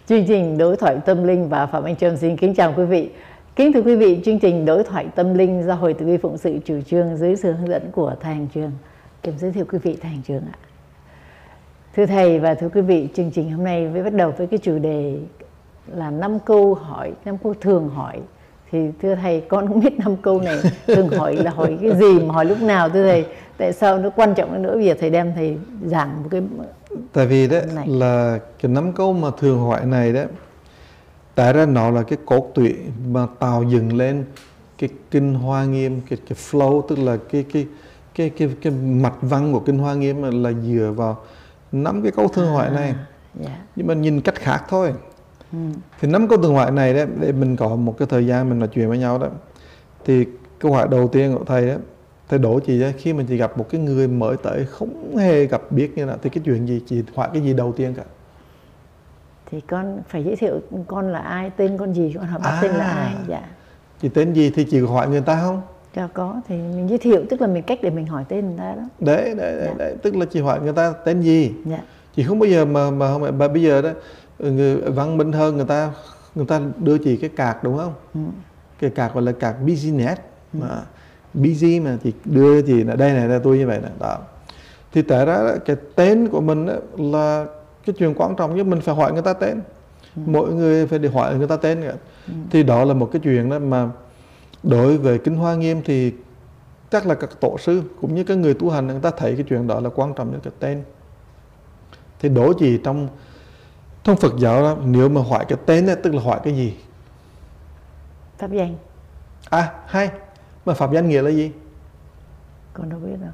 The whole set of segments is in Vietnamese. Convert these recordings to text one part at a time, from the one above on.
Chương trình Đối thoại tâm linh và Phạm Anh Trâm xin kính chào quý vị. Kính thưa quý vị, chương trình Đối thoại tâm linh do Hội Từ Bi Phụng Sự chủ trương dưới sự hướng dẫn của Thầy Hành Trường. Kính giới thiệu quý vị Thầy Hành Trường ạ. Thưa Thầy và thưa quý vị, chương trình hôm nay mới bắt đầu với cái chủ đề là 5 câu hỏi, 5 câu thường hỏi. Thì thưa Thầy, con không biết 5 câu này thường hỏi là hỏi cái gì mà hỏi lúc nào thưa Thầy? Tại sao nó quan trọng nữa bây giờ Thầy đem Thầy giảng một cái... Tại vì đấy là cái 5 câu mà thường hỏi này đấy, tại ra nó là cái cốt tủy mà tạo dựng lên cái Kinh Hoa Nghiêm, cái flow, tức là cái mặt văn của Kinh Hoa Nghiêm là dựa vào 5 cái câu thường hỏi này. Nhưng mà nhìn cách khác thôi. Thì 5 câu thường hỏi này đấy, để mình có một cái thời gian mình nói chuyện với nhau đó. Thì câu hỏi đầu tiên của Thầy đó, Thầy đố chị đó, khi mình chỉ gặp một cái người mới tới không hề gặp biết như nào thì cái chuyện gì, chị hỏi cái gì đầu tiên cả? Thì con phải giới thiệu con là ai, tên con gì, con hỏi bác tên là ai. Dạ. Chị tên gì thì chị hỏi người ta không? Dạ có, thì mình giới thiệu, tức là mình cách để mình hỏi tên người ta đó. Đấy, tức là chị hỏi người ta tên gì. Dạ. Chị không bao giờ mà bây giờ đó người văn minh hơn, người ta đưa chị cái card đúng không? Cái card gọi là card business mà busy mà chị đưa chị là đây này là tôi như vậy nè đó. Thì tại ra cái tên của mình là cái chuyện quan trọng nhất, mình phải hỏi người ta tên. Mỗi người phải để hỏi người ta tên cả. Thì đó là một cái chuyện đó mà đối với Kinh Hoa Nghiêm thì chắc là các tổ sư cũng như các người tu hành người ta thấy cái chuyện đó là quan trọng nhất, cái tên. Thì đố chị trong Phật giáo đó, nếu mà hỏi cái tên ấy, tức là hỏi cái gì? Pháp danh. À hay, mà pháp danh nghĩa là gì? Con đâu biết đâu.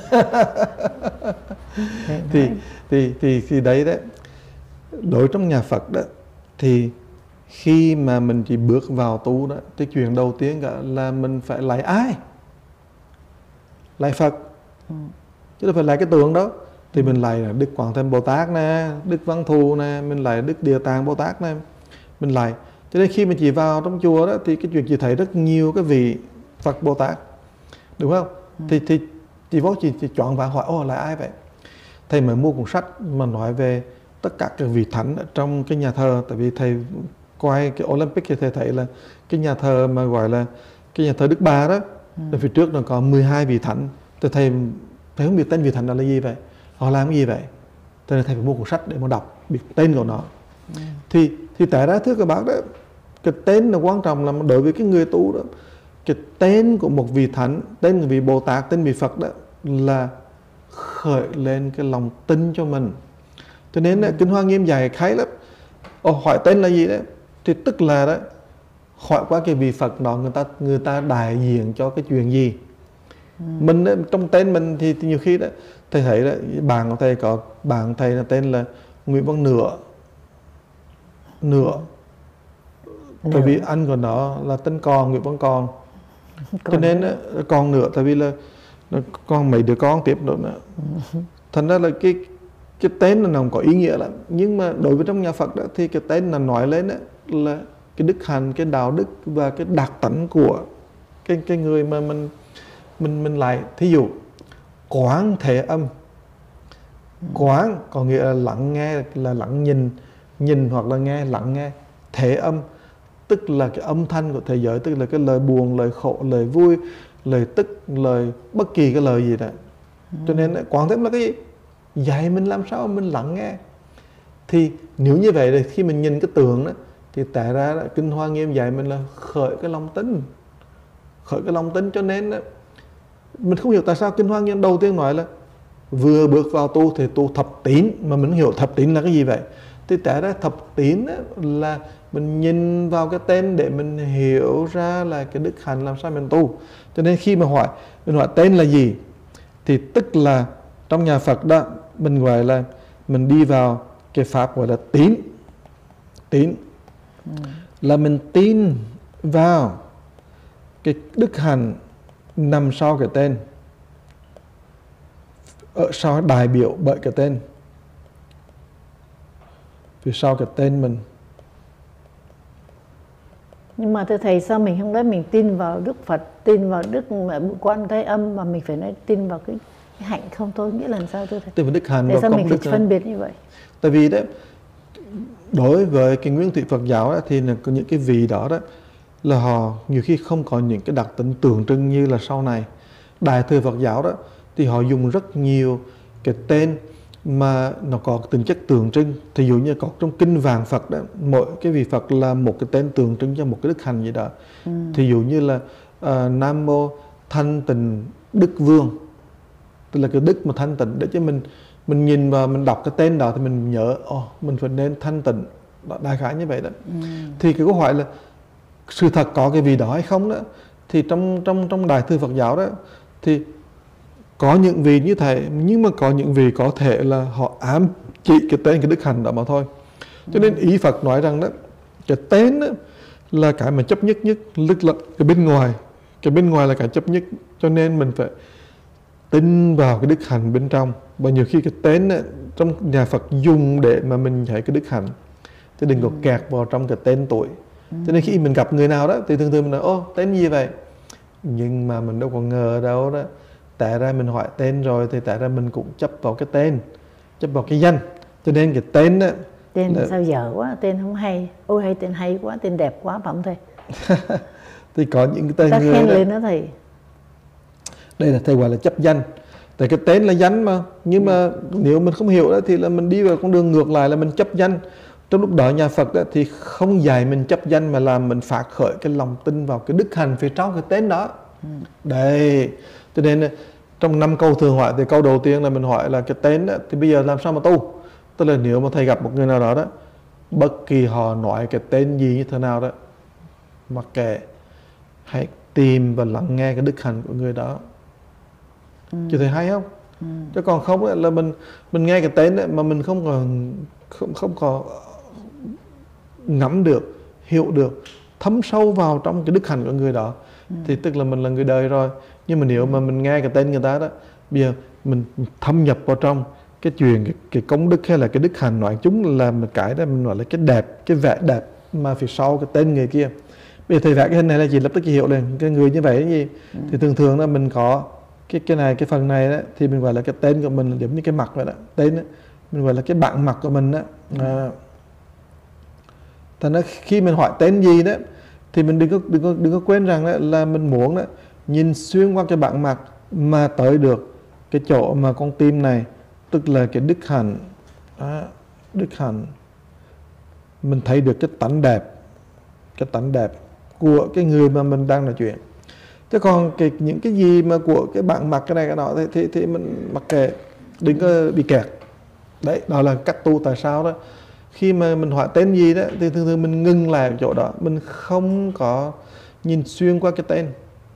thì đấy đối trong nhà Phật đó, thì khi mà mình chỉ bước vào tu đó, thì chuyện đầu tiên cả là mình phải lại ai? Lại Phật. Chứ đâu phải lại cái tượng đó. Thì mình lại là Đức Quảng Thân Bồ Tát nè, Đức Văn Thù nè, mình lại Đức Địa Tạng Bồ Tát nè, mình lại. Cho nên khi mình chỉ vào trong chùa đó thì cái chuyện chị thấy rất nhiều cái vị Phật Bồ Tát, đúng không? Thì chị vô chị chọn và hỏi là ai vậy? Thầy mới mua cuốn sách mà nói về tất cả các vị thánh ở trong cái nhà thờ. Tại vì thầy quay cái Olympic thì thầy thấy là cái nhà thờ mà gọi là cái nhà thờ Đức Bà đó, ở phía trước nó có 12 vị thánh. Thì thầy không biết tên vị thánh đó là gì vậy, họ làm cái gì vậy, cho nên thầy phải mua cuốn sách để mà đọc biết tên của nó. Thì tại đó thưa các bác đó, cái tên là quan trọng, là đối với cái người tu đó, cái tên của một vị thánh, tên của vị Bồ Tát, tên vị Phật đó là khởi lên cái lòng tin cho mình. Cho nên Kinh Hoa Nghiêm dạy khái lắm. Hỏi tên là gì đấy, thì tức là đó, hỏi qua cái vị Phật đó người ta đại diện cho cái chuyện gì. Mình trong tên mình thì nhiều khi đó thầy thấy đó, bạn của thầy có bạn thầy là tên là Nguyễn Văn Nửa. Tại vì anh của nó là tên Còn, Nguyễn Văn Còn. Cho nên Còn Nửa, tại vì là con mấy đứa con tiếp nữa. Thành ra là cái tên là nó có ý nghĩa lắm. Nhưng mà đối với trong nhà Phật đó, thì cái tên là nói lên đó, là cái đức hạnh, cái đạo đức và cái đặc tánh của cái người mà mình lại. Thí dụ Quán Thế Âm. Quán có nghĩa là lắng nghe, là lắng nhìn hoặc là nghe, lắng nghe. Thế Âm tức là cái âm thanh của thế giới, tức là cái lời buồn, lời khổ, lời vui, lời tức, lời bất kỳ cái lời gì đó. Cho nên Quán Thế Âm là cái gì? Dạy mình làm sao mình lắng nghe. Thì nếu như vậy thì khi mình nhìn cái tượng đó, thì tại ra đó, Kinh Hoa Nghiêm dạy mình là khởi cái lòng tin. Khởi cái lòng tin. Cho nên đó, mình không hiểu tại sao Kinh Hoa Nghiêm đầu tiên nói là vừa bước vào tu thì tu thập tín, mà mình không hiểu thập tín là cái gì vậy. Thì tại ra thập tín là mình nhìn vào cái tên để mình hiểu ra là cái đức hạnh làm sao mình tu. Cho nên khi mà mình hỏi tên là gì, thì tức là trong nhà Phật đó, mình gọi là mình đi vào cái pháp gọi là tín. Là mình tin vào cái đức hạnh nằm sau cái tên, ở sau đại biểu bởi cái tên, phía sau cái tên mình. Nhưng mà thưa Thầy, sao mình không nói mình tin vào Đức Phật, tin vào Đức Quan Thế Âm, mà mình phải nói tin vào cái hạnh không thôi? Nghĩa là làm sao thưa Thầy? Tin vào đức hạnh. Tại sao mình phải phân biệt như vậy? Tại vì đấy, đối với cái nguyên thủy Phật giáo đó, thì là có những cái vị đó đó là họ nhiều khi không có những cái đặc tính tượng trưng như là sau này. Đại thừa Phật giáo đó thì họ dùng rất nhiều cái tên mà nó có tính chất tượng trưng. Thì dụ như có trong kinh Vạn Phật đó, mỗi cái vị Phật là một cái tên tượng trưng cho một cái đức hạnh gì đó. Thì dụ như là Nam Mô Thanh Tịnh Đức Vương, tức là cái đức mà thanh tịnh, để cho mình nhìn vào mình đọc cái tên đó thì mình nhớ mình phải nên thanh tịnh, đại khái như vậy đó. Thì cái câu hỏi là sự thật có cái vị đó hay không đó, thì trong Đại thừa Phật giáo đó thì có những vị như thế, nhưng mà có những vị có thể là họ ám chỉ cái tên cái đức hạnh đó mà thôi. Cho nên ý Phật nói rằng đó, cái tên đó là cái mà chấp nhất nhất, lực là cái bên ngoài là cái chấp nhất, cho nên mình phải tin vào cái đức hạnh bên trong. Và nhiều khi cái tên ấy, trong nhà Phật dùng để mà mình thấy cái đức hạnh, chứ đừng có kẹt vào trong cái tên tuổi. Cho nên khi mình gặp người nào đó thì thường thường mình nói tên gì vậy, nhưng mà mình đâu có ngờ đâu đó, tại ra mình hỏi tên rồi thì tại ra mình cũng chấp vào cái tên, chấp vào cái danh. Cho nên cái tên đó, tên là... sao dở quá, tên không hay, ôi hay tên hay quá, tên đẹp quá phải không thầy? Thì có những cái tên người khen lên đó thầy. Đây là thầy gọi là chấp danh. Tại cái tên là danh mà, nhưng mà nếu mình không hiểu đó thì là mình đi vào con đường ngược lại là mình chấp danh. Trong lúc đó nhà Phật đó thì không dạy mình chấp danh, mà làm mình phát khởi cái lòng tin vào cái đức hạnh phía trong cái tên đó. Đây, cho nên trong 5 câu thường hỏi thì câu đầu tiên là mình hỏi là cái tên đó, thì bây giờ làm sao mà tu. Tức là nếu mà thầy gặp một người nào đó đó, bất kỳ họ nói cái tên gì như thế nào đó, mặc kệ, hãy tìm và lắng nghe cái đức hạnh của người đó. Chứ thầy hay không? Chứ còn không là mình nghe cái tên ấy, mà mình không có ngắm được, hiểu được, thấm sâu vào trong cái đức hạnh của người đó, thì tức là mình là người đời rồi. Nhưng mà nếu mà mình nghe cái tên người ta đó, bây giờ mình thâm nhập vào trong cái chuyện cái công đức hay là cái đức hạnh, nói chúng là một cái đó mình gọi là cái đẹp, cái vẻ đẹp mà phía sau cái tên người kia. Bây giờ thầy vẽ cái hình này là chỉ lập tức hiểu liền cái người như vậy là gì. Thì thường thường là mình có cái này, cái phần này đó, thì mình gọi là cái tên của mình, giống như cái mặt vậy đó. Tên đó, mình gọi là cái bản mặt của mình đó. Thành ra khi mình hỏi tên gì đó thì mình đừng có quên rằng đó, là mình muốn đó, nhìn xuyên qua cái bản mặt mà tới được cái chỗ mà con tim này, tức là cái đức hạnh. Đức hạnh, mình thấy được cái tánh đẹp của cái người mà mình đang nói chuyện. Chứ còn những cái gì mà của cái bản mặt cái này cái nọ thì mình mặc kệ, đừng có bị kẹt. Đấy, đó là cách tu. Tại sao đó, khi mà mình hỏi tên gì đó thì thường thường mình ngưng lại ở chỗ đó, mình không có nhìn xuyên qua cái tên.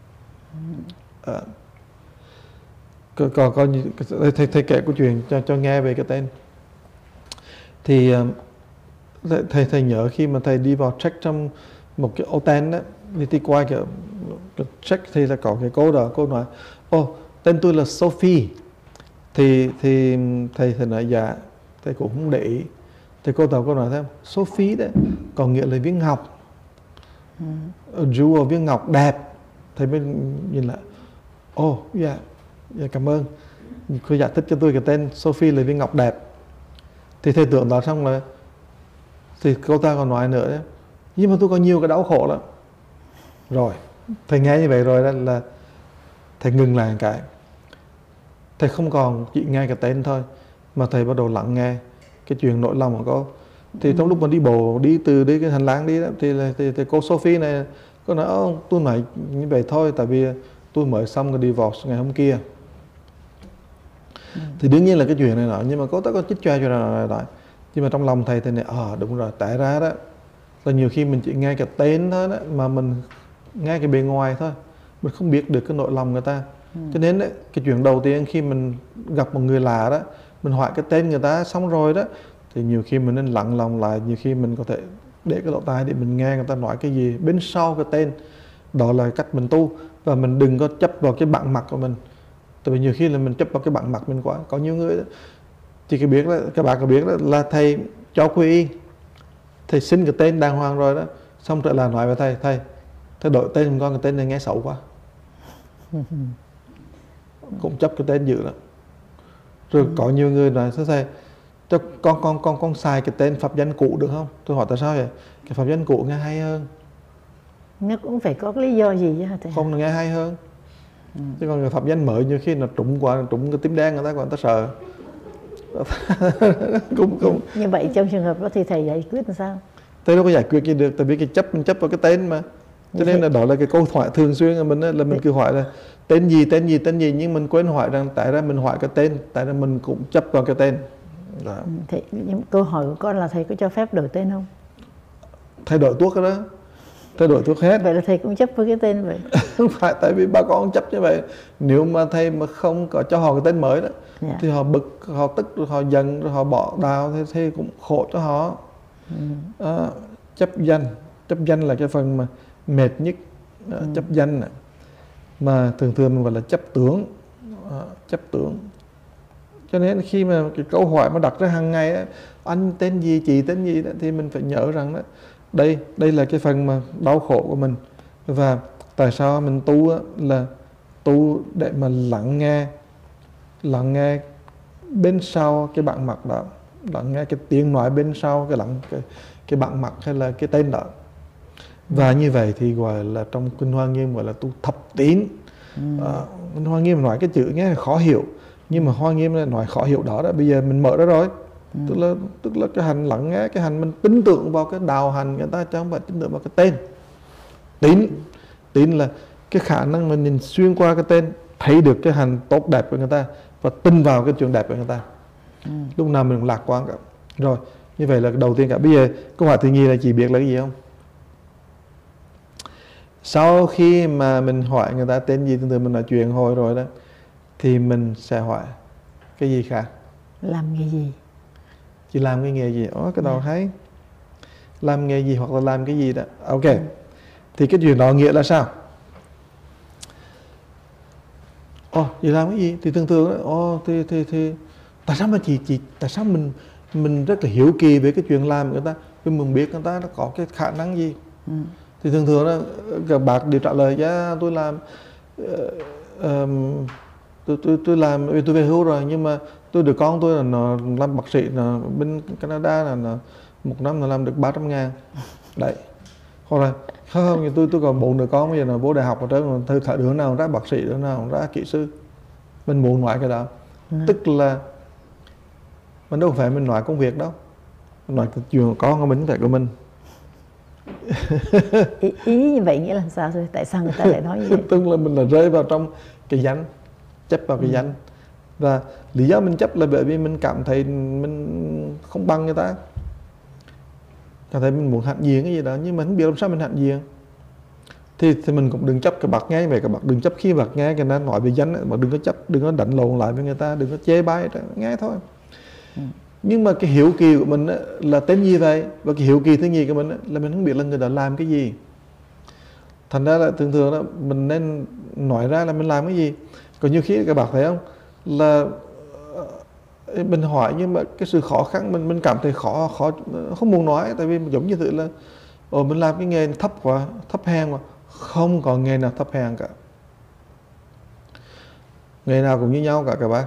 Thầy kể câu chuyện cho nghe về cái tên. Thì thầy nhớ khi mà thầy đi vào check trong một cái ô tên đó, thì qua cái check thì là có cái cô đó, cô nói tên tôi là Sophie. Thì thầy nói dạ, thầy cũng không để ý. Thì cô nói thêm Sophie đấy có nghĩa là viên ngọc, jewel, viên ngọc đẹp. Thầy mới nhìn lại, dạ cảm ơn cô giải thích cho tôi cái tên Sophie là viên ngọc đẹp. Thì thầy tưởng đó xong rồi thì cô ta còn nói nữa đấy, nhưng mà tôi có nhiều cái đau khổ lắm. Rồi thầy nghe như vậy rồi đó là thầy ngừng lại một cái. Thầy không còn chỉ nghe cái tên thôi, mà thầy bắt đầu lắng nghe cái chuyện nỗi lòng của cô. Thì trong lúc mà đi bộ đi từ cái hành lang đi đó, thì cô Sophie này cô nói tôi nói như vậy thôi, tại vì tôi mới xong cái divorce ngày hôm kia. Thì đương nhiên là cái chuyện này nọ, nhưng mà cô ta có chích choe cho rồi. Nhưng mà trong lòng thầy này đúng rồi, tại ra đó là nhiều khi mình chỉ nghe cái tên thôi đó, mà mình nghe cái bề ngoài thôi, mình không biết được cái nội lòng người ta. Cho nên đấy, cái chuyện đầu tiên khi mình gặp một người lạ đó, mình hỏi cái tên người ta xong rồi đó, thì nhiều khi mình nên lặng lòng lại, nhiều khi mình có thể để cái lỗ tai để mình nghe người ta nói cái gì bên sau cái tên. Đó là cách mình tu, và mình đừng có chấp vào cái bản mặt của mình. Tại vì nhiều khi là mình chấp vào cái bản mặt mình quá. Có nhiều người đó, thì các bạn có biết đó, là thầy cho quy y, thầy xin cái tên đàng hoàng rồi đó, xong trở lại nói với thầy đổi tên con, cái tên này nghe xấu quá. Cũng chấp cái tên dữ lắm. Rồi có nhiều người nói thầy cho con xài cái tên pháp danh cũ được không? Tôi hỏi tại sao vậy? Cái pháp danh cũ nghe hay hơn. Nó cũng phải có cái lý do gì chứ hả thầy? Không, nó nghe hay hơn. Chứ còn cái pháp danh mới nhiều khi nó trúng cái tím đen người ta còn ta sợ. cũng Như vậy trong trường hợp đó thì thầy giải quyết làm sao? Thầy đâu có giải quyết gì được, tại vì mình chấp vào cái tên mà. Cho nên là đó là cái câu hỏi thường xuyên của mình là mình cứ hỏi là tên gì, nhưng mình quên hỏi rằng tại ra mình hỏi cái tên, tại ra mình cũng chấp vào cái tên. Đó. Thầy, câu hỏi của con là thầy có cho phép đổi tên không? Thay đổi thuốc đó, thay đổi thuốc hết. Vậy là thầy cũng chấp với cái tên vậy? Không phải, tại vì bà con chấp như vậy. Nếu mà thầy mà không có cho họ cái tên mới đó, thì họ bực, họ tức, rồi họ giận, rồi họ bỏ đào, thì cũng khổ cho họ. Chấp danh là cái phần mà mệt nhất. Chấp danh này. Mà thường mình gọi là chấp tướng. Cho nên khi mà cái câu hỏi mà đặt ra hàng ngày á, anh tên gì, chị tên gì đó, thì mình phải nhớ rằng đó, đây là cái phần mà đau khổ của mình. Và tại sao mình tu á, là tu để mà lắng nghe bên sau cái bản mặt đó, lắng nghe cái tiếng nói bên sau cái bản mặt hay là cái tên đó. Và như vậy thì gọi là trong Kinh Hoa Nghiêm gọi là tu thập tín. Hoa Nghiêm nói cái chữ nghe khó hiểu, nhưng mà Hoa Nghiêm nói khó hiểu đó bây giờ mình mở ra rồi. Tức là cái hành lắng nghe, cái hành mình tin tưởng vào cái đạo hành người ta, chứ không phải tin tưởng vào cái tên. Tín là cái khả năng mình nhìn xuyên qua cái tên, thấy được cái hành tốt đẹp của người ta và tin vào cái chuyện đẹp của người ta. Lúc nào mình cũng lạc quan cả. Rồi, như vậy là đầu tiên cả. Bây giờ câu hỏi thứ nhì là chị biết là cái gì không? Sau khi mà mình hỏi người ta tên gì, từ mình nói chuyện hồi rồi đó, thì mình sẽ hỏi cái gì khác? Làm nghề gì? Chị làm cái nghề gì? Cái đầu hay. Làm nghề gì hoặc là làm cái gì đó. Ok. Thì cái chuyện đó nghĩa là sao? Chị làm cái gì? Thì thường đó, thì tại sao mà tại sao mình rất là hiếu kỳ về cái chuyện làm của người ta, vì mình biết người ta nó có cái khả năng gì. Thì thường đó các bạn đều trả lời tôi làm tôi làm, tôi về hưu rồi, nhưng mà tôi được con tôi là nó làm bác sĩ nó bên Canada, là nó một năm nó làm được 300.000 đấy. Hoặc là không, tôi còn 4 đứa con bây giờ nó vô đại học ở trên, thời đứa nào ra bác sĩ, đứa nào ra kỹ sư. Mình muốn nói cái đó. Tức là mình đâu phải mình nói công việc đâu, mình nói cái chuyện của con của mình, phải của mình. Ý như vậy nghĩa là sao rồi? Tại sao người ta lại nói như vậy? Tức là mình là rơi vào trong cái danh, chấp vào cái danh. Và lý do mình chấp là bởi vì mình cảm thấy mình không bằng người ta, cảm thấy mình muốn hạnh diện cái gì đó, nhưng mà không biết làm sao mình hạnh diện. Thì mình cũng đừng chấp. Các bạn nghe vậy, các bạn đừng chấp. Khi bạn nghe người ta nói về danh, bạn đừng có chấp, đừng có đánh lộn lại với người ta, đừng có chê bai, nghe thôi. Nhưng mà cái hiếu kỳ của mình là tên gì vậy? Và cái hiếu kỳ thứ nhì của mình là mình không biết là người đó làm cái gì. Thành ra là thường đó, mình nên nói ra là mình làm cái gì. Còn nhiều khi các bạn thấy không, là mình hỏi nhưng mà cái sự khó khăn mình cảm thấy khó không muốn nói, tại vì giống như thế là mình làm cái nghề thấp quá, thấp hèn mà. Không có nghề nào thấp hèn cả, nghề nào cũng như nhau cả các bạn.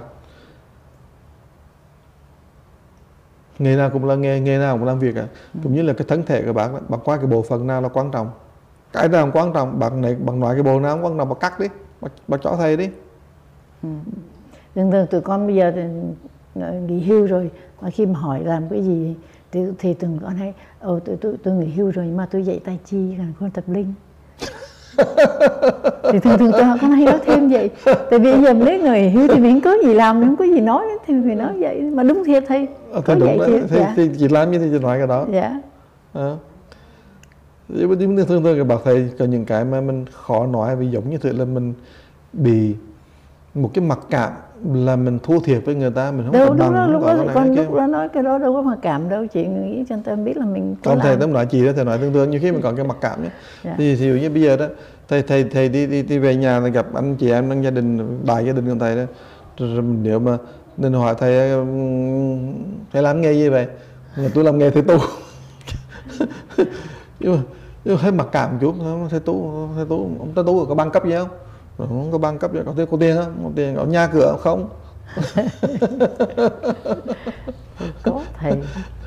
Nghề nào cũng là nghề nào cũng làm việc cả. Cũng như là cái thân thể của bạn đó, bạn qua cái bộ phận nào là quan trọng, cái nào quan trọng, bạn nói cái bộ nào quan trọng, bạn cắt đi, bạn cho thầy đi. Thường tụi con bây giờ thì nghỉ hưu rồi, mà khi mà hỏi làm cái gì thì từng con hay tôi nghỉ hưu rồi nhưng mà tôi dạy tai chi, còn con tập linh. Thì thường con hay nói thêm vậy. Tại vì giờ nếu người hưu thì mình không có gì làm, mình không có gì nói thì mình phải nói vậy. Mà đúng thiệt thầy. Thì đúng đấy. Thì chị làm như thế chị nói cái đó. Dạ. Thường các bạn thầy có những cái mà mình khó nói, vì giống như thế là mình bị một cái mặc cảm là mình thua thiệt với người ta, mình không có bằng. Lúc đó nói cái đó đâu có mặc cảm đâu, chị nghĩ cho người ta biết là mình có không làm. Thầy tóm nói chị đó, thầy nói thường nhiều khi mình còn cái mặc cảm nhé. Thì ví dụ như bây giờ đó thầy đi về nhà thì gặp anh chị em trong gia đình, đại gia đình của thầy đó, rồi nếu mà nên hỏi thầy làm nghề gì vậy, tôi làm nghề thầy tu. nhưng mà hơi mặc cảm chút. Thầy tu ông ta tu có bằng cấp gì không? Không có bằng cấp gì, có tiền không? Có tiền, có nhà cửa không? có thầy.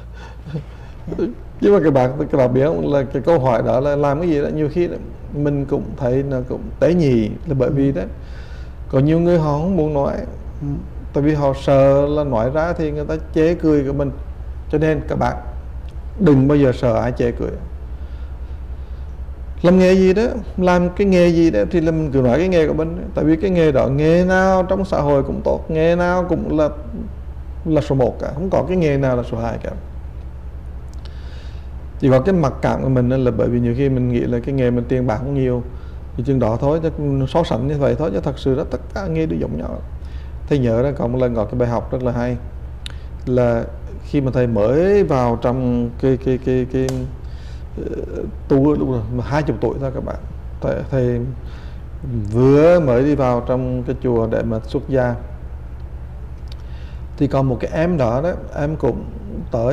Nhưng mà các bạn biết không, là cái câu hỏi đó là làm cái gì đó nhiều khi đó, mình cũng thấy nó cũng tế nhị, là bởi vì đó có nhiều người họ không muốn nói, tại vì họ sợ là nói ra thì người ta chế cười của mình. Cho nên các bạn đừng bao giờ sợ ai chế cười. Làm nghề gì đó, làm cái nghề gì đó thì là mình cứ nói cái nghề của mình. Tại vì cái nghề đó, nghề nào trong xã hội cũng tốt, nghề nào cũng là số 1 cả, không có cái nghề nào là số 2 cả. Chỉ có cái mặc cảm của mình là bởi vì nhiều khi mình nghĩ là cái nghề mình tiền bạc không nhiều thì chừng đó thôi, chứ so sánh như vậy thôi, chứ thật sự là tất cả nghề đều giống nhau. Thầy nhớ là có một lần có cái bài học rất là hay, là khi mà thầy mới vào trong cái tu lúc mà 20 tuổi thôi các bạn. Thầy vừa mới đi vào trong cái chùa để mà xuất gia, thì còn một cái em đó em cũng tới,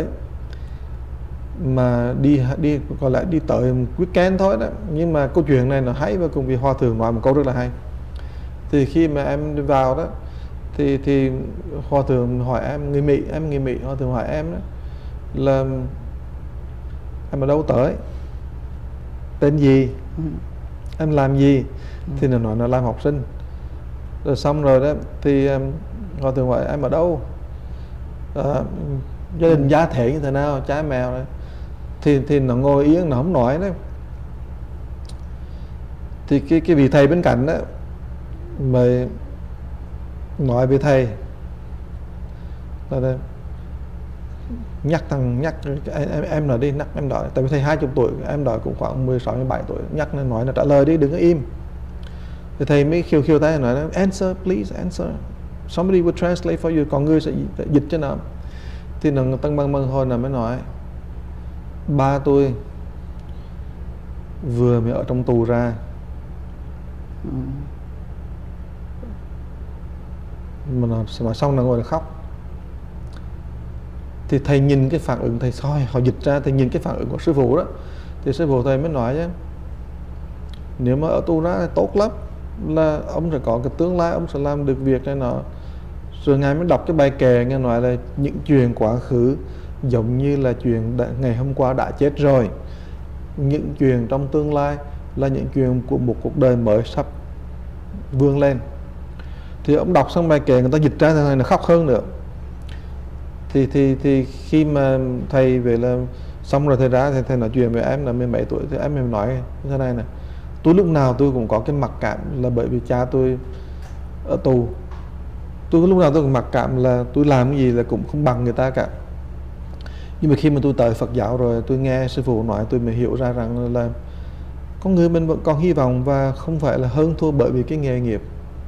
mà đi gọi lại đi tới weekend thôi đó. Nhưng mà câu chuyện này nó hay, và cùng vì hòa thượng nói một câu rất là hay. Thì khi mà em đi vào đó thì hòa thượng hỏi em người Mỹ, hòa thượng hỏi em đó là em ở đâu tới, tên gì, em làm gì. Thì nó nói nó làm học sinh. Rồi xong rồi đó thì hòa thượng hỏi em ở đâu, gia đình gia thể như thế nào, cha mèo đấy. Thì nó ngồi yên, nó không nói đấy. Thì cái vị thầy bên cạnh đó mà nói với thầy là đây, nhắc em nói đi, nhắc em đòi. Tại vì thầy 20 tuổi, em đòi cũng khoảng 16-17 tuổi. Nhắc nên nói là trả lời đi, đừng có im. Thì thầy mới khiêu tay nói answer please, answer, somebody will translate for you, còn người sẽ dịch cho nó. Thì nó tăng băng thôi là mới nói ba tôi vừa mới ở trong tù ra. Mà nó nói xong là ngồi khóc. Thì thầy nhìn cái phản ứng, thầy soi họ dịch ra, thầy nhìn cái phản ứng của sư phụ đó, thì sư phụ thầy mới nói chứ, nếu mà ở tù ra thì tốt lắm, là ông sẽ có cái tương lai, ông sẽ làm được việc này nọ. Rồi ngài mới đọc cái bài kệ, nghe nói là những chuyện quá khứ giống như là chuyện ngày hôm qua đã chết rồi, những chuyện trong tương lai là những chuyện của một cuộc đời mới sắp vươn lên. Thì ông đọc xong bài kệ, người ta dịch ra thế này, nó khóc hơn nữa. Thì khi mà thầy về là xong rồi thầy ra, thì thầy nói chuyện với em là 17 tuổi. Thì em nói như thế này nè, tôi lúc nào tôi cũng có cái mặc cảm là bởi vì cha tôi ở tù. Tôi lúc nào tôi cũng mặc cảm là tôi làm cái gì là cũng không bằng người ta cả. Nhưng mà khi mà tôi tới Phật giáo rồi, tôi nghe sư phụ nói, tôi mới hiểu ra rằng là con người mình vẫn còn hy vọng, và không phải là hơn thua bởi vì cái nghề nghiệp.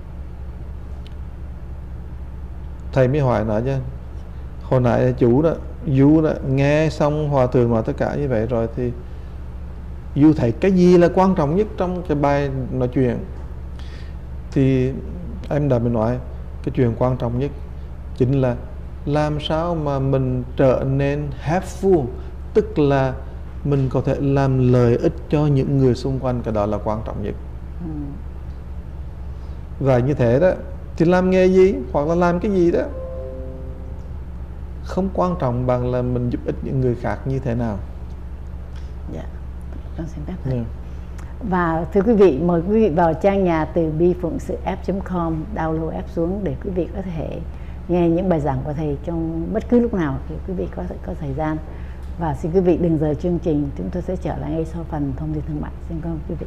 Thầy mới hỏi nói chứ, hồi nãy chú đó, Du đó, nghe xong hòa thượng nói tất cả như vậy rồi thì Du thấy cái gì là quan trọng nhất trong cái bài nói chuyện. Thì em đã mới nói cái chuyện quan trọng nhất chính là làm sao mà mình trở nên helpful, tức là mình có thể làm lợi ích cho những người xung quanh, cái đó là quan trọng nhất. Và như thế đó thì làm nghề gì hoặc là làm cái gì đó không quan trọng bằng là mình giúp ích những người khác như thế nào. Dạ, con xin phép thầy. Và thưa quý vị, mời quý vị vào trang nhà từ bi phụng sự app.com, download app xuống để quý vị có thể nghe những bài giảng của thầy trong bất cứ lúc nào thì quý vị có thời gian. Và xin quý vị đừng rời chương trình, chúng tôi sẽ trở lại ngay sau phần thông tin thương mại. Xin cảm ơn quý vị.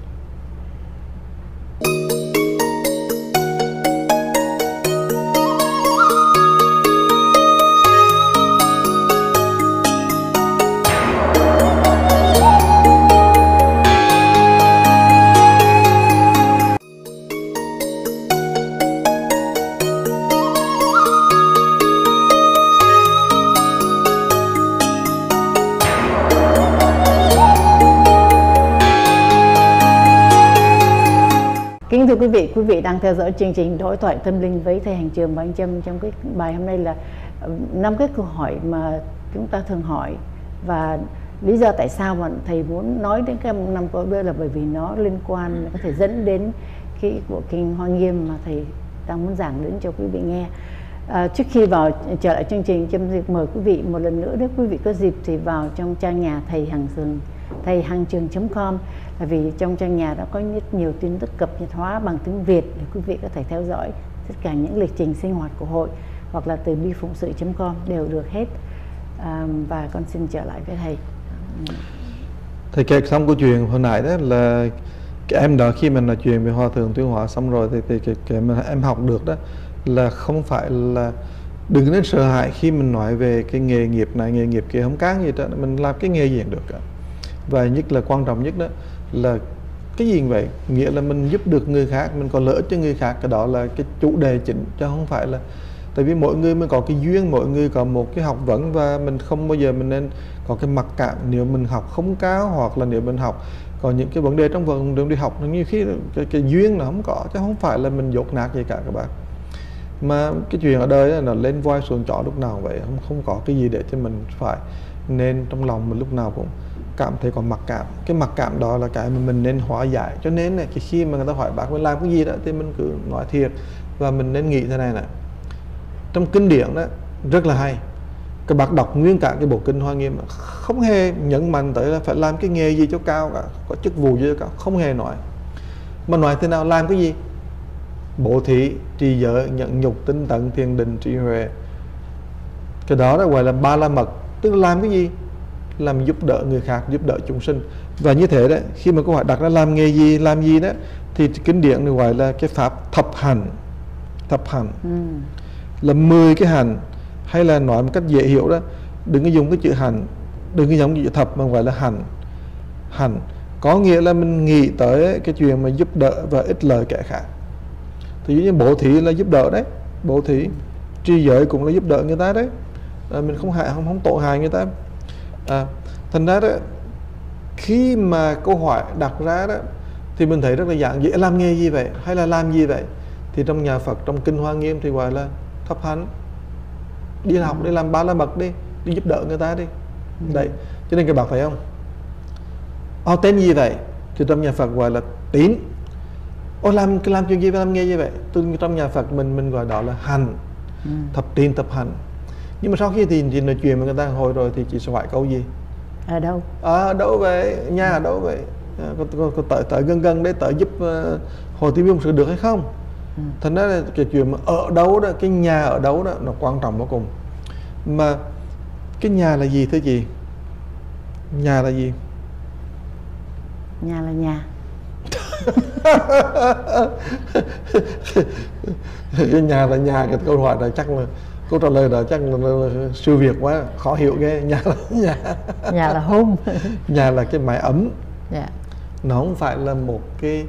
Kính thưa quý vị đang theo dõi chương trình Đối thoại tâm linh với thầy Hành Trường và anh Trâm. Trong cái bài hôm nay là 5 cái câu hỏi mà chúng ta thường hỏi, và lý do tại sao mà thầy muốn nói đến cái 5 câu đó là bởi vì nó liên quan, có thể dẫn đến cái bộ kinh Hoa Nghiêm mà thầy đang muốn giảng đến cho quý vị nghe. Trước khi vào trở lại chương trình, Trâm mời quý vị một lần nữa, nếu quý vị có dịp thì vào trong trang nhà thầy Hằng Trường.com, vì trong trang nhà đã có rất nhiều tin tức cập nhật hóa bằng tiếng Việt để quý vị có thể theo dõi tất cả những lịch trình sinh hoạt của hội, hoặc là từ biphụng-sự.com đều được hết. Và con xin trở lại với thầy. Thầy kể xong câu chuyện hồi nãy đó là cái em đó, khi mình nói chuyện về Hòa Thượng Tuyên Hóa xong rồi thì cái mà em học được đó là không phải là đừng nên sợ hãi khi mình nói về cái nghề nghiệp này nghề nghiệp kia, không cán gì đó, mình làm cái nghề gì cũng được cả. Và nhất là quan trọng nhất đó là cái gì vậy, nghĩa là mình giúp được người khác, mình còn lợi ích cho người khác, cái đó là cái chủ đề chính, chứ không phải là tại vì mỗi người mới có cái duyên, mỗi người có một cái học vấn, và mình không bao giờ mình nên có cái mặc cảm nếu mình học không cao, hoặc là nếu mình học có những cái vấn đề trong vấn đề đi học, như khi cái duyên là không có, chứ không phải là mình dốt nát gì cả các bạn. Mà cái chuyện ở đời là nó lên voi xuống chó lúc nào vậy, không có cái gì để cho mình phải nên trong lòng mình lúc nào cũng cảm thấy còn mặc cảm. Cái mặc cảm đó là cái mà mình nên hóa giải. Cho nên này, khi mà người ta hỏi bác mình làm cái gì đó thì mình cứ nói thiệt, và mình nên nghĩ thế này này. Trong kinh điển đó rất là hay, các bác đọc nguyên cả cái bộ kinh Hoa Nghiêm không hề nhấn mạnh tới là phải làm cái nghề gì cho cao cả, có chức vụ gì cho cao, không hề nói. Mà nói thế nào, làm cái gì? Bố thí, trì giới, nhẫn nhục, tinh tấn, thiền định, trí huệ. Cái đó là gọi là ba la mật. Tức là làm cái gì? Làm giúp đỡ người khác, giúp đỡ chúng sinh. Và như thế đấy, khi mà câu hỏi đặt ra làm nghề gì, làm gì đó, thì kinh điển được gọi là cái pháp thập hành. Thập hành là 10 cái hành, hay là nói một cách dễ hiểu đó, đừng có dùng cái chữ hành, đừng có dùng cái chữ thập, mà gọi là hành. Hành có nghĩa là mình nghĩ tới cái chuyện mà giúp đỡ và ích lợi kẻ khác. Thì như bố thí là giúp đỡ đấy, bố thí. Trì giới cũng là giúp đỡ người ta đấy, mình không hại, không tội hại người ta. Thành ra đó, khi mà câu hỏi đặt ra đó thì mình thấy rất là giản dễ. Làm nghề gì vậy, hay là làm gì vậy? Thì trong nhà Phật, trong kinh Hoa Nghiêm thì gọi là thập hành. Đi học, đi làm ba la mật, đi giúp đỡ người ta đi. Đấy, cho nên các bạn thấy không, tên gì vậy? Thì trong nhà Phật gọi là tín. Làm chuyện gì, làm nghề gì vậy? Trong nhà Phật mình gọi đó là hành. Thập tín, thập hành. Nhưng mà sau khi thì nói chuyện với người ta hồi rồi thì chị sẽ hỏi câu gì? Ở đâu? Ở đâu vậy? Nhà ở đâu vậy? Có tới gần đấy, tới giúp Hồ Tiêu Viêm sự được hay không? Thành ra là cái chuyện mà ở đâu đó, cái nhà ở đâu đó nó quan trọng vô cùng. Mà cái nhà là gì thưa chị? Nhà là gì? Nhà là nhà. Cái nhà là nhà, cái câu hỏi này chắc là câu trả lời đó chắc là siêu việt quá, khó hiểu ghê. Nhà là nhà. Nhà là home. Nhà là cái mái ấm. Yeah. Nó không phải là một cái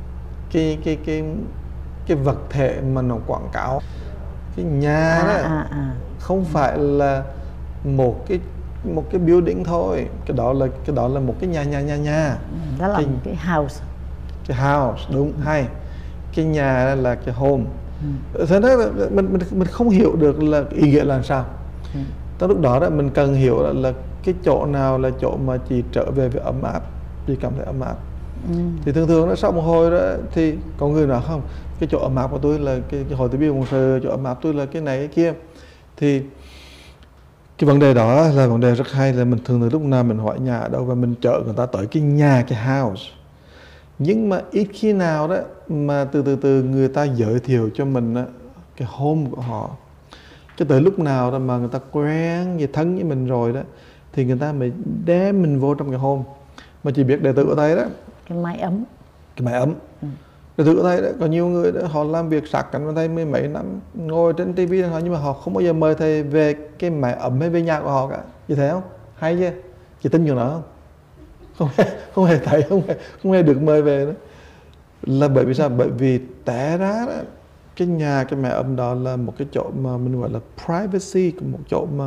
vật thể mà nó quảng cáo. Cái nhà đó không phải là một cái building thôi, cái đó là một cái nhà. Đó là một cái house. Cái house, đúng, hay. Cái nhà là cái home. Thế đó mình không hiểu được là ý nghĩa là sao. Tới lúc đó mình cần hiểu là cái chỗ nào là chỗ mà chị trở về với ấm áp, chị cảm thấy ấm áp. Thì thường nó sau một hồi đó thì có người nói không, cái chỗ ấm áp của tôi là cái Hồ Tiêu Viêm chỗ ấm áp tôi là cái này cái kia. Thì cái vấn đề đó là vấn đề rất hay, là mình thường lúc nào mình hỏi nhà ở đâu và mình chở người ta tới cái nhà, cái house. Nhưng mà ít khi nào đó mà từ người ta giới thiệu cho mình cái home của họ. Cho tới lúc nào đó mà người ta quen như thân với mình rồi đó thì người ta mới đem mình vô trong cái home. Mà chỉ biết đệ tử ở đây đó, cái mái ấm. Cái mái ấm. Đệ tử ở đây đó, có nhiều người đó, họ làm việc sạc cánh vào thầy mấy năm, ngồi trên tivi nhưng mà họ không bao giờ mời thầy về cái mái ấm hay về nhà của họ cả. Như thế không? Hay chứ? Chị tin chuyện đó không? Không hề thấy, không hề được mời về đó. Là bởi vì sao? Bởi vì té ra đó, cái nhà, cái mái ấm đó là một cái chỗ mà mình gọi là privacy, một chỗ mà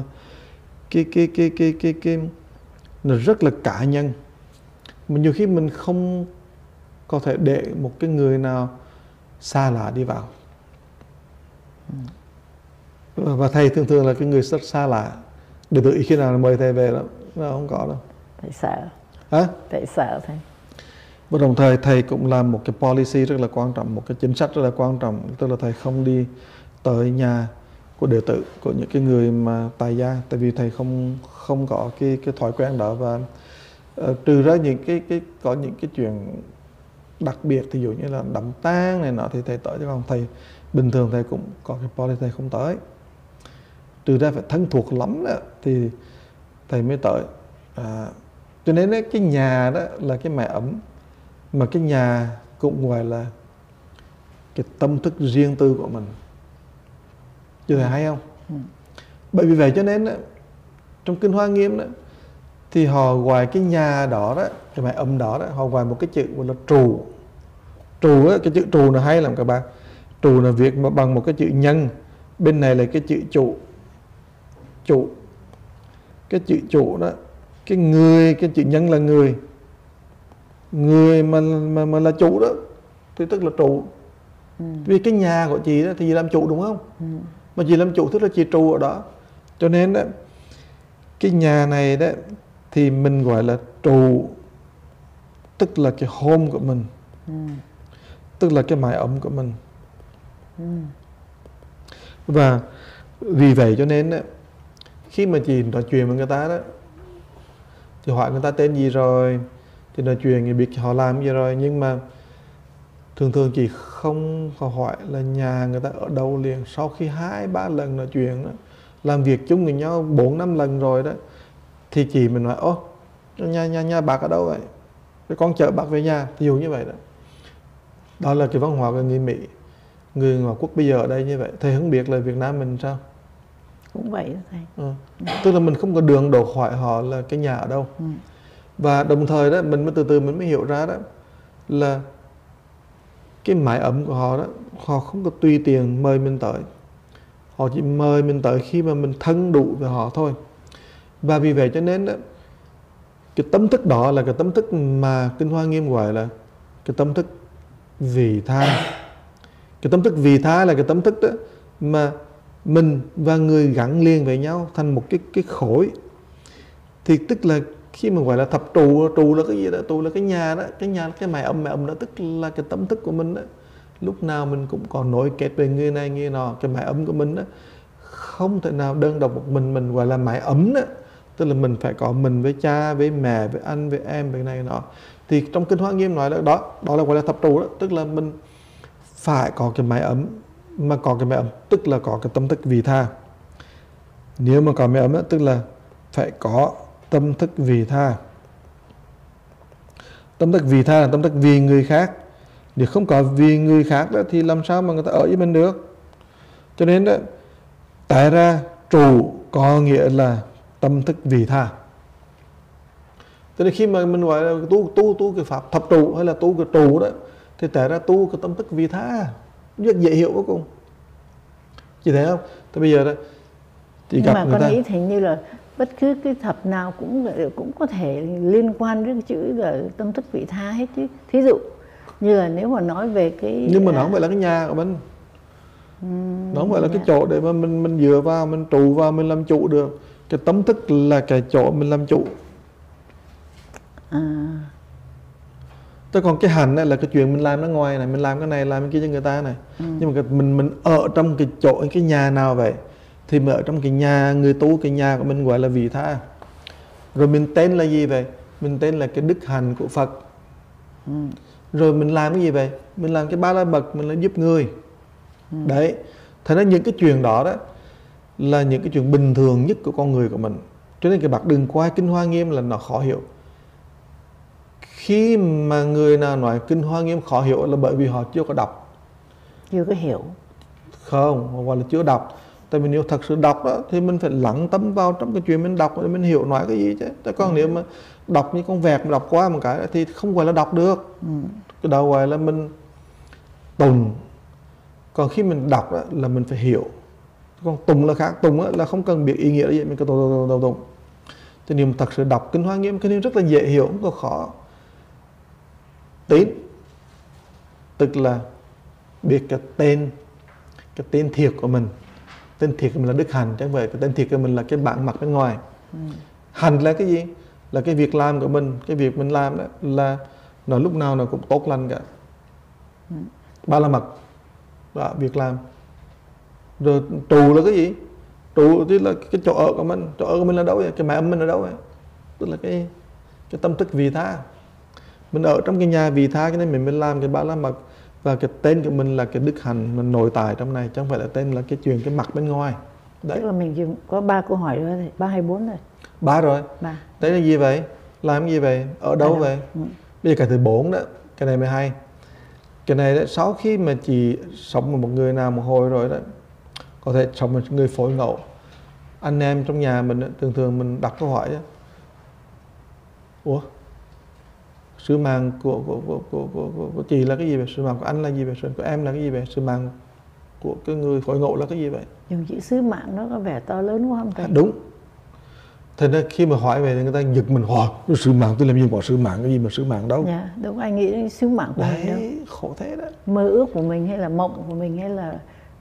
cái nó rất là cá nhân. Mà nhiều khi mình không có thể để một cái người nào xa lạ đi vào. Và thầy thường là cái người rất xa lạ. Để tự ý khi nào mời thầy về đó, nó không có đâu. Thầy sợ. Hả? Thầy sợ thầy. Và đồng thời thầy cũng làm một cái policy rất là quan trọng, một cái chính sách rất là quan trọng. Tức là thầy không đi tới nhà của đệ tử, của những cái người mà tại gia, tại vì thầy không có cái thói quen đó. Và trừ ra những có những cái chuyện đặc biệt, ví dụ như là đám tang này nọ thì thầy tới, chứ còn thầy bình thường thầy cũng có cái policy thầy không tới. Trừ ra phải thân thuộc lắm đó thì thầy mới tới. Cho nên ấy, cái nhà đó là cái mái ấm, mà cái nhà cũng gọi là cái tâm thức riêng tư của mình. Chứ thầy hay không? Bởi vì vậy cho nên đó, trong Kinh Hoa Nghiêm đó, thì họ gọi cái nhà đó đó, cái mái ấm đó đó, họ gọi một cái chữ gọi là trù. Trù á, cái chữ trù là hay lắm các bạn. Trù là viết bằng một cái chữ nhân, bên này là cái chữ chủ. Chủ, cái chữ chủ đó, cái người, cái chữ nhân là người, người mà là chủ đó thì tức là trụ. Vì cái nhà của chị đó thì chị làm chủ đúng không? Mà chị làm chủ tức là chị trụ ở đó. Cho nên đó, cái nhà này đó thì mình gọi là trụ, tức là cái home của mình, tức là cái mái ấm của mình. Và vì vậy cho nên đó, khi mà chị nói chuyện với người ta đó, thì hỏi người ta tên gì rồi, thì nói chuyện thì biết họ làm gì rồi, nhưng mà thường chị không hỏi là nhà người ta ở đâu liền. Sau khi 2-3 lần nói chuyện đó, làm việc chung với nhau 4-5 lần rồi đó, thì chị mình nói ô, nhà bác ở đâu vậy, rồi con chở bác về nhà, ví dụ như vậy đó. Đó là cái văn hóa của người Mỹ, người ngoại quốc bây giờ ở đây như vậy. Thầy không biết là Việt Nam mình sao? Cũng vậy đó thầy. Tức là mình không có đường đột hỏi họ là cái nhà ở đâu. Và đồng thời đó mình mới từ từ mình mới hiểu ra đó là cái mái ấm của họ đó, họ không có tùy tiện mời mình tới, họ chỉ mời mình tới khi mà mình thân đủ với họ thôi. Và vì vậy cho nên đó, cái tâm thức đó là cái tâm thức mà Kinh Hoa Nghiêm gọi là cái tâm thức vị tha. Cái tâm thức vị tha là cái tâm thức đó mà mình và người gắn liền với nhau thành một cái khối. Thì tức là khi mà gọi là thập trụ, trụ là cái gì đó? Trụ là cái nhà đó, cái nhà, cái mái ấm đó, tức là cái tâm thức của mình đó. Lúc nào mình cũng còn nối kết về người này người nọ. Cái mái ấm của mình đó không thể nào đơn độc một mình gọi là mái ấm đó. Tức là mình phải có mình với cha, với mẹ, với anh, với em, với này nọ. Thì trong Kinh Hoa Nghiêm nói là đó là gọi là thập trụ đó. Tức là mình phải có cái mái ấm, mà có cái mái ấm tức là có cái tâm thức vị tha. Nếu mà có mái ấm đó, tức là phải có tâm thức vị tha. Tâm thức vị tha là tâm thức vì người khác. Nếu không có vì người khác đó, thì làm sao mà người ta ở với mình được? Cho nên đó, tại ra trụ có nghĩa là tâm thức vị tha. Cho nên khi mà mình gọi là tu cái pháp thập trụ hay là tu cái trụ đó, thì tại ra tu cái tâm thức vị tha, rất dễ hiểu vô cùng. Chị thấy không? Thì bây giờ đó, chị nhưng gặp mà người con ta nghĩ thì như là bất cứ cái thập nào cũng có thể liên quan đến cái chữ là tâm thức vị tha hết chứ. Thí dụ như là nếu mà nói về cái, nhưng mà nó không phải là cái nhà của mình, nó không phải là cái chỗ để mà mình dựa vào, mình trụ vào, mình làm chủ được. Cái tâm thức là cái chỗ mình làm chủ. Thế còn cái hành là cái chuyện mình làm ở ngoài này, mình làm cái này, làm cái kia cho người ta này. Nhưng mà mình ở trong cái chỗ, cái nhà nào vậy, thì mình ở trong cái nhà, người tu, cái nhà của mình gọi là vị tha. Rồi mình tên là gì vậy? Mình tên là cái đức hạnh của Phật. Rồi mình làm cái gì vậy? Mình làm cái ba la mật, mình là giúp người. Đấy. Thế nên những cái chuyện đó đó là những cái chuyện bình thường nhất của con người của mình. Cho nên cái bác đừng coi Kinh Hoa Nghiêm là nó khó hiểu. Khi mà người nào nói Kinh Hoa Nghiêm khó hiểu là bởi vì họ chưa có đọc. Chưa có hiểu. Không, hoặc là chưa đọc. Tại vì nếu thật sự đọc đó thì mình phải lắng tâm vào trong cái chuyện mình đọc để mình hiểu nói cái gì chứ. Tại còn nếu mà đọc như con vẹt mà đọc qua một cái thì không gọi là đọc được. Cái đầu gọi là mình tùng. Còn khi mình đọc đó, là mình phải hiểu. Còn tùng là khác. Tùng là không cần biết ý nghĩa gì, mình cứ tùng. Cho nên thật sự đọc Kinh Hoa Nghiêm, cái này rất là dễ hiểu, không có khó. Tín tức là biết cái tên thiệt của mình. Tên thiệt của mình là đức hạnh, chẳng vậy. Cái tên thiệt của mình là cái bản mặt bên ngoài. Hành là cái gì? Là cái việc làm của mình. Cái việc mình làm đó là nó lúc nào nó cũng tốt lành cả. Ba la mật đó, việc làm. Rồi trụ là cái gì? Trụ tức là cái chỗ ở của mình. Chỗ ở của mình là đâu vậy? Cái mẹ mình ở đâu vậy? Tức là cái tâm thức vị tha. Mình ở trong cái nhà vị tha, cho nên mình làm cái ba la mật. Và cái tên của mình là cái đức hạnh mình nội tại trong này, chứ không phải là tên là cái chuyện cái mặt bên ngoài. Đấy. Tức là mình có 3 câu hỏi rồi, 3 hay 4 rồi? 3 rồi. 3. Đấy là gì vậy? Làm cái gì vậy? Ở đâu vậy? Bây giờ cái thứ 4 đó, cái này mới hay. Cái này đó, sau khi mà chị sống với một người nào một hồi rồi đó, có thể sống với người phối ngẫu. Anh em trong nhà mình thường thường mình đặt câu hỏi đó. Ủa? Sứ mạng của chị là cái gì vậy? Sứ mạng của anh là gì vậy? Sứ mạng của em là cái gì vậy? Sứ mạng của cái người phối ngẫu là cái gì vậy? Dùng chữ sứ mạng nó có vẻ to lớn quá không thầy? Đúng. Thế nên khi mà hỏi về người ta giật mình hỏi sứ mạng tôi làm gì có sứ mạng, cái gì mà sứ mạng đâu. Dạ, đúng, anh nghĩ đến sứ mạng của mình đâu. Khổ thế đó. Mơ ước của mình hay là mộng của mình hay là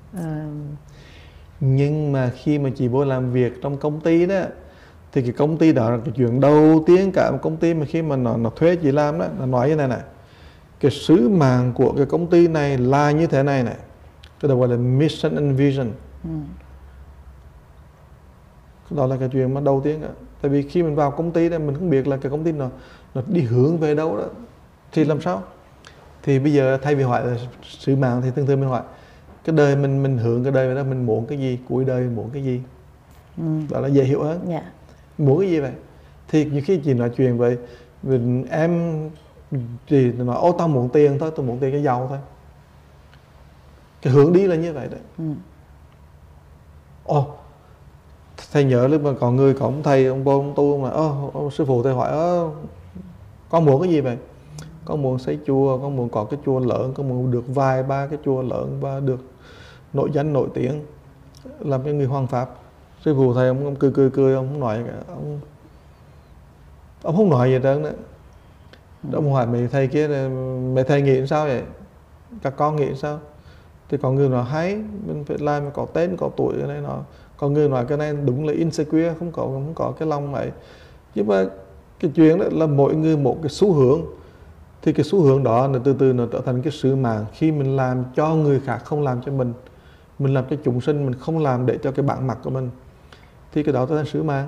Nhưng mà khi mà chị vô làm việc trong công ty đó, thì cái công ty đó là cái chuyện đầu tiên cả một công ty mà khi mà nó thuê chị làm đó, nó nói như này này. Cái sứ mạng của cái công ty này là như thế này này. Cái đó gọi là mission and vision. Đó là cái chuyện mà đầu tiên cả. Tại vì khi mình vào công ty đó, mình không biết là cái công ty nó đi hướng về đâu đó. Thì làm sao? Thì bây giờ thay vì hỏi là sứ mạng thì thường thường mình hỏi cái đời mình hướng cái đời về đó, mình muốn cái gì, cuối đời mình muốn cái gì. Đó là dễ hiểu hơn. Yeah. Muốn cái gì vậy? Thì nhiều khi chị nói chuyện với em, chị nói ô tao muốn tiền thôi, tôi muốn tiền cái giàu thôi. Cái hướng đi là như vậy đấy. Ồ, thầy nhớ lúc mà có người, có ông thầy, ông bố, ông tu, ông là sư phụ thầy hỏi con muốn cái gì vậy? Con muốn xây chùa, con muốn có cái chùa lớn, con muốn được vài ba cái chùa lớn và được nổi danh nổi tiếng, làm cái người hoàng pháp. Sư phụ thầy ông cười, ông không nói cả, ông không nói gì hết nữa. Ông hỏi mấy thầy kia, mấy thầy nghĩ sao vậy? Các con nghĩ sao? Thì có người nói hay, mình phải làm có tên, có tuổi cái này nọ. Có người nói cái này đúng là insecure, không có cái lòng này. Nhưng mà cái chuyện đó là mỗi người một cái xu hướng. Thì cái xu hướng đó là từ từ nó trở thành cái sứ mạng. Khi mình làm cho người khác, không làm cho mình làm cho chúng sinh, mình không làm để cho cái bản mặt của mình, thì cái đó trở thành sứ mạng.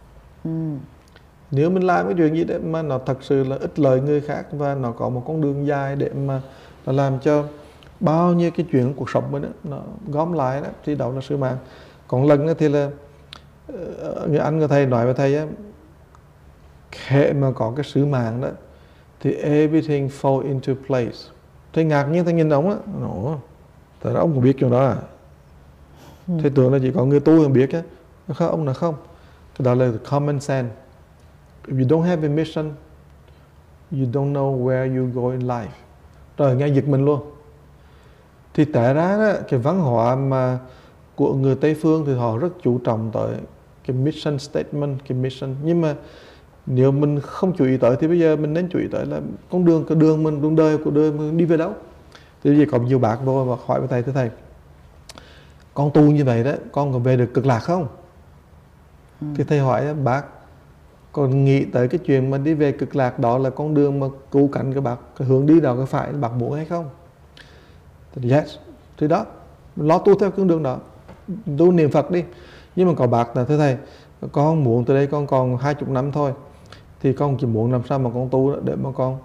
Nếu mình làm cái chuyện gì đấy mà nó thật sự là ích lợi người khác và nó có một con đường dài để mà nó làm cho bao nhiêu cái chuyện cuộc sống mình đó, nó gom lại đó, thì đó là sứ mạng. Còn lần đó thì là người anh của thầy nói với thầy á, hệ mà có cái sứ mạng đó thì everything fall into place. Thầy ngạc nhiên, thầy nhìn ông á, tại đó ông cũng biết chuyện đó à? Thầy tưởng là chỉ có người tu không biết á. Không, ông nói không. Cái đó là common sense. If you don't have a mission, you don't know where you go in life. Rồi nghe giật mình luôn. Thì tại ra đó, cái văn hóa mà của người Tây phương thì họ rất chú trọng tới cái mission statement, cái mission. Nhưng mà nếu mình không chú ý tới thì bây giờ mình nên chú ý tới là con đường mình, đường đời của đời mình đi về đâu. Thì bây giờ có nhiều bác vô và hỏi với thầy, thưa thầy, con tu như vậy đó, con có về được cực lạc không? Thì thầy hỏi bác, còn nghĩ tới cái chuyện mà đi về cực lạc đó là con đường mà cứu cánh các bác, cái hướng đi đó có phải bác muốn hay không? Thì yes, thì đó, lo tu theo con đường đó, tu niệm Phật đi. Nhưng mà có bác là thưa thầy, con muốn từ đây con còn 20 năm thôi, thì con chỉ muốn làm sao mà con tu để mà con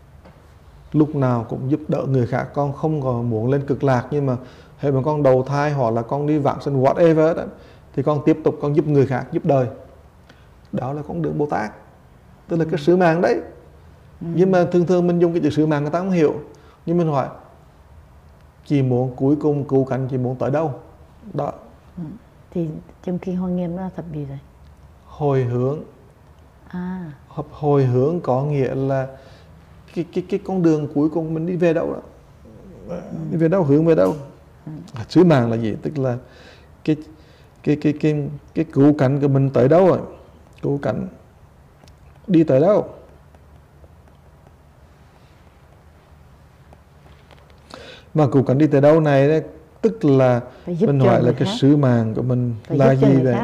lúc nào cũng giúp đỡ người khác. Con không còn muốn lên cực lạc, nhưng mà hệ mà con đầu thai hoặc là con đi vãng sinh whatever đó, thì con tiếp tục con giúp người khác, giúp đời. Đó là con đường Bồ Tát, tức là cái sứ mạng đấy. Nhưng mà thường thường mình dùng cái chữ sứ mạng người ta không hiểu. Nhưng mình hỏi, chị muốn cuối cùng cứu cánh, chị muốn tới đâu? Đó. Thì trong khi Hoa Nghiêm nó là thật gì rồi? Hồi hướng. Hồi hướng có nghĩa là cái con đường cuối cùng mình đi về đâu đó. Đi về đâu, hướng về đâu. Sứ mạng là gì? Tức là cái cứu cánh của mình tới đâu rồi? Cứu cánh đi tới đâu? Mà cứu cánh đi tới đâu này đấy, tức là mình hỏi là cái sứ mạng của mình là gì vậy?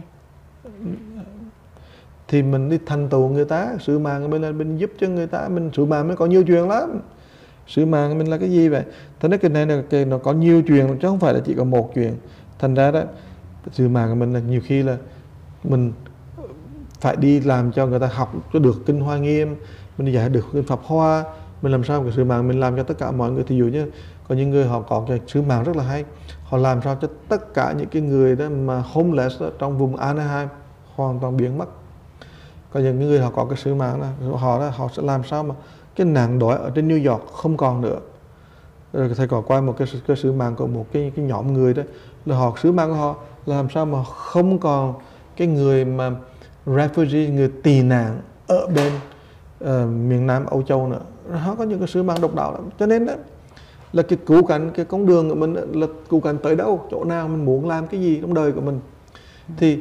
Thì mình đi thành tựu người ta, sứ mạng của mình là mình giúp cho người ta, mình sứ mạng mới có nhiều chuyện lắm. Sứ mạng của mình là cái gì vậy? Thế nên cái này là nó có nhiều chuyện chứ không phải là chỉ có một chuyện. Thành ra đó sứ mạng của mình là nhiều khi là mình phải đi làm cho người ta học cho được kinh Hoa Nghiêm, mình giải được kinh Pháp Hoa, mình làm sao cái sứ mạng mình làm cho tất cả mọi người. Thì dụ như có những người họ có cái sứ mạng rất là hay, họ làm sao cho tất cả những cái người đó mà homeless đó, trong vùng Anaheim hoàn toàn biến mất. Có những người họ có cái sứ mạng là họ sẽ làm sao mà cái nạn đói ở trên New York không còn nữa. Rồi thầy có qua một cái sứ mạng của một cái nhóm người đó, là họ sứ mạng của họ là làm sao mà không còn cái người mà refugee, người tị nạn ở bên miền Nam Âu Châu nữa. Họ có những cái sứ mạng độc đáo lắm. Cho nên đó là cái cứu cánh, cái con đường của mình là cứu cánh tới đâu, chỗ nào mình muốn làm cái gì trong đời của mình. Thì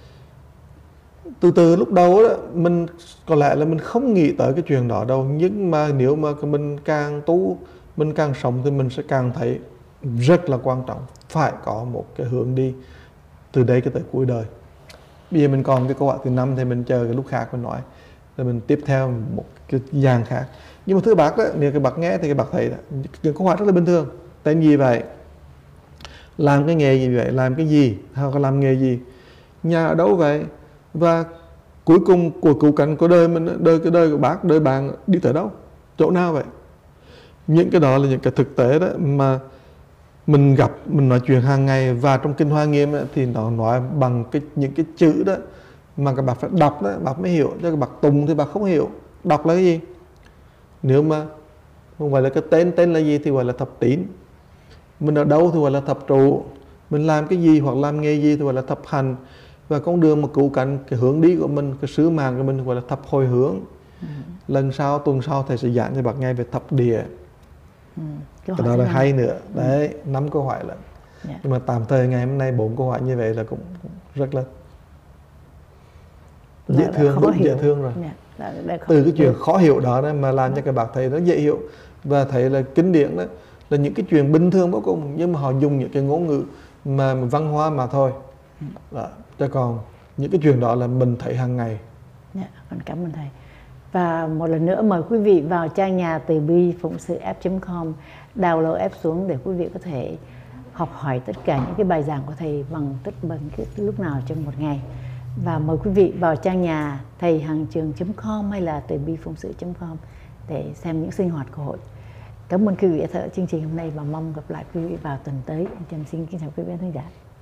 từ lúc đầu đó mình có lẽ là mình không nghĩ tới cái chuyện đó đâu, nhưng mà nếu mà mình càng tu, mình càng sống thì mình sẽ càng thấy rất là quan trọng, phải có một cái hướng đi từ đây tới cuối đời. Bây giờ mình còn cái câu hỏi thứ 5 thì mình chờ cái lúc khác mình nói, rồi mình tiếp theo một cái dạng khác. Nhưng mà thưa bác đó, nếu cái bác nghe thì cái bác thấy đó, cái câu hỏi rất là bình thường: tên gì vậy, làm cái nghề gì vậy, làm cái gì, hoặc là làm nghề gì, nhà ở đâu vậy, và cuối cùng của cứu cánh của đời mình, cái đời của bác, đời bạn đi tới đâu, chỗ nào vậy. Những cái đó là những cái thực tế đó mà mình gặp, mình nói chuyện hàng ngày. Và trong kinh Hoa Nghiêm thì nó nói bằng những cái chữ đó mà các bác phải đọc đó, bác mới hiểu. Cho các bác tùng thì bác không hiểu. Đọc là cái gì? Nếu mà không phải là cái tên là gì thì gọi là thập tín. Mình ở đâu thì gọi là thập trụ. Mình làm cái gì hoặc làm nghề gì thì gọi là thập hành. Và con đường mà cứu cánh, cái hướng đi của mình, cái sứ mạng của mình gọi là thập hồi hướng. Lần sau, tuần sau thầy sẽ giảng cho bác nghe về thập địa. Cái đó là hay nữa. Đấy, 5 câu hỏi lận. Nhưng mà tạm thời ngày hôm nay 4 câu hỏi như vậy là cũng rất là dễ thương, đúng dễ thương rồi. Từ cái chuyện khó hiểu đó mà làm cho các bác thấy rất dễ hiểu. Và thấy là kinh điển đó là những cái chuyện bình thường vô cùng, nhưng mà họ dùng những cái ngôn ngữ mà văn hóa mà thôi. Đó. Cho còn những cái chuyện đó là mình thấy hàng ngày. Con cảm ơn thầy. Và một lần nữa mời quý vị vào trang nhà từ bi phụng sự f.com, download app xuống để quý vị có thể học hỏi tất cả những cái bài giảng của thầy bằng cái lúc nào trong một ngày. Và mời quý vị vào trang nhà thầy hằng trường.com hay là từ bi phụng sự.com để xem những sinh hoạt của hội. Cảm ơn quý vị đã theo dõi chương trình hôm nay và mong gặp lại quý vị vào tuần tới. Em xin kính chào quý vị khán giả.